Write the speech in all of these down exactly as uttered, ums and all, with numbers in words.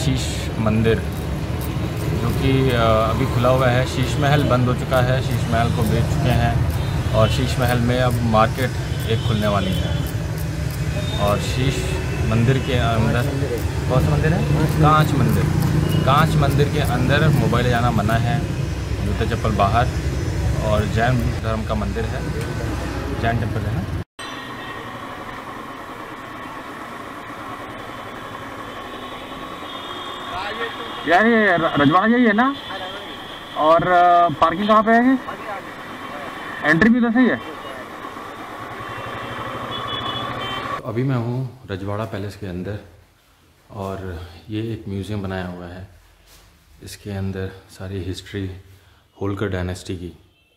शीश मंदिर, जो कि अभी खुला हुआ है। शीश महल बंद हो चुका है, शीश महल को बेच चुके हैं और शीश महल में अब मार्केट एक खुलने वाली है। और शीश मंदिर के अंदर कौन सा मंदिर है? कांच मंदिर। कांच मंदिर के अंदर मोबाइल जाना मना है, जूते चप्पल बाहर। और जैन धर्म का मंदिर है, जैन टेम्पल है ना। यार ये रजवाड़ा यही है ना? और पार्किंग कहाँ पे है? एंट्री भी तो सही है। अभी मैं हूँ रजवाड़ा पैलेस के अंदर और ये एक म्यूज़ियम बनाया हुआ है। इसके अंदर सारी हिस्ट्री होलकर डायनेस्टी की।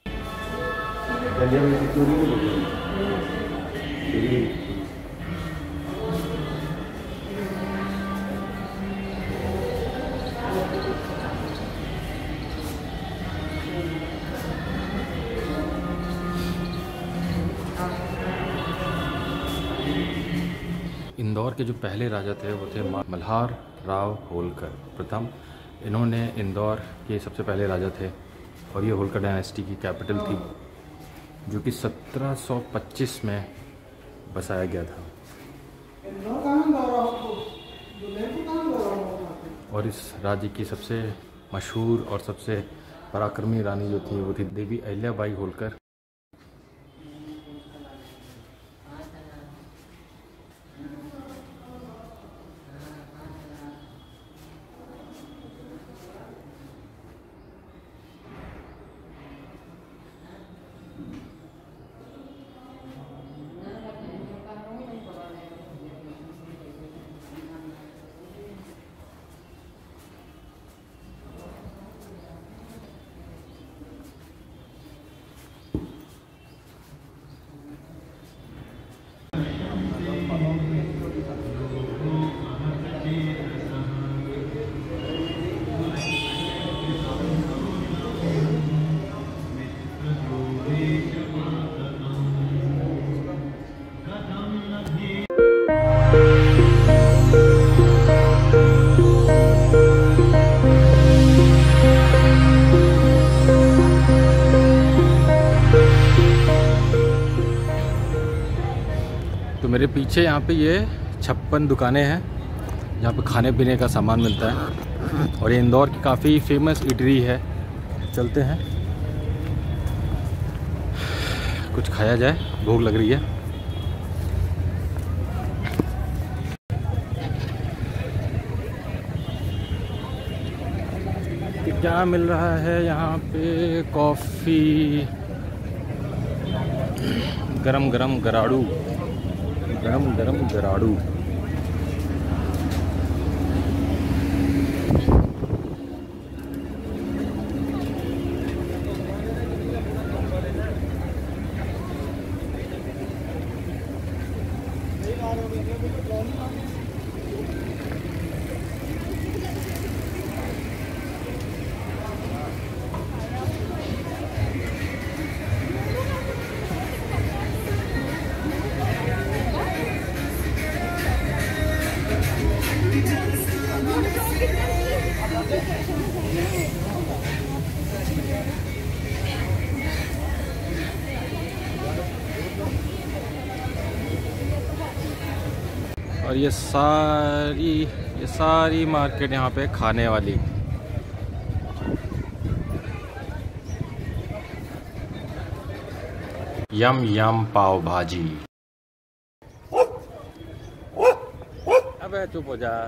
इंदौर के जो पहले राजा थे वो थे मल्हार राव होलकर प्रथम। इन्होंने इंदौर के सबसे पहले राजा थे और ये होलकर डायनेस्टी की कैपिटल थी, जो कि सत्रह सौ पच्चीस में बसाया गया था। और इस राज्य की सबसे मशहूर और सबसे पराक्रमी रानी जो थी वो थी देवी अहिल्याबाई होलकर। तो मेरे पीछे यहाँ पे ये छप्पन दुकानें हैं जहाँ पे खाने पीने का सामान मिलता है और ये इंदौर की काफ़ी फेमस इडली है। चलते हैं, कुछ खाया जाए, भूख लग रही है। क्या मिल रहा है यहाँ पे? कॉफ़ी, गरम गरम गराड़ू, गरम गरम गराड़ू। और ये सारी ये सारी मार्केट यहाँ पे खाने वाली। यम यम पाव भाजी। अबे चुप हो जा।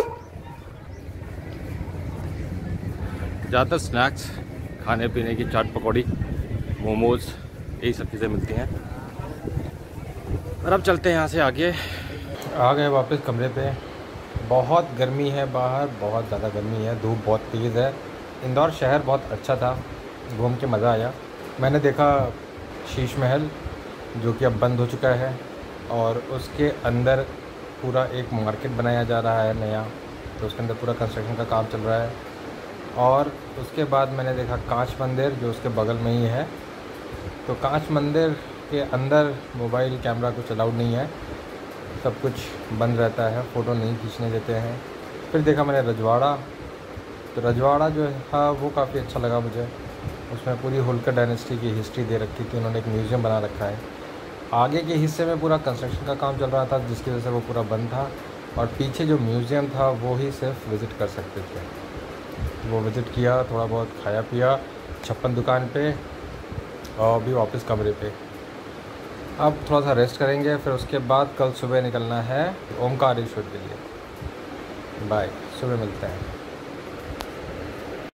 ज़्यादातर स्नैक्स, खाने पीने की चाट पकौड़ी, मोमोज, यही सब चीज़ें मिलती हैं। और अब चलते हैं यहाँ से आगे। आ गए वापस कमरे पे। बहुत गर्मी है बाहर, बहुत ज़्यादा गर्मी है, धूप बहुत तेज़ है। इंदौर शहर बहुत अच्छा था, घूम के मज़ा आया। मैंने देखा शीश महल, जो कि अब बंद हो चुका है, और उसके अंदर पूरा एक मार्केट बनाया जा रहा है नया, तो उसके अंदर पूरा कंस्ट्रक्शन का काम चल रहा है। और उसके बाद मैंने देखा कांच मंदिर, जो उसके बगल में ही है। तो कांच मंदिर के अंदर मोबाइल कैमरा कुछ अलाउड नहीं है, सब कुछ बंद रहता है, फ़ोटो नहीं खींचने देते हैं। फिर देखा मैंने रजवाड़ा, तो रजवाड़ा जो था वो काफ़ी अच्छा लगा मुझे। उसमें पूरी होलकर डायनेस्टी की हिस्ट्री दे रखी थी, उन्होंने एक म्यूज़ियम बना रखा है। आगे के हिस्से में पूरा कंस्ट्रक्शन का काम चल रहा था, जिसकी वजह से वो पूरा बंद था, और पीछे जो म्यूज़ियम था वो ही सिर्फ विज़िट कर सकते थे। वो विज़िट किया, थोड़ा बहुत खाया पिया छप्पन दुकान पे, और अभी वापस कमरे पे। अब थोड़ा सा रेस्ट करेंगे, फिर उसके बाद कल सुबह निकलना है ओमकारेश्वर के लिए। बाय, सुबह मिलते हैं।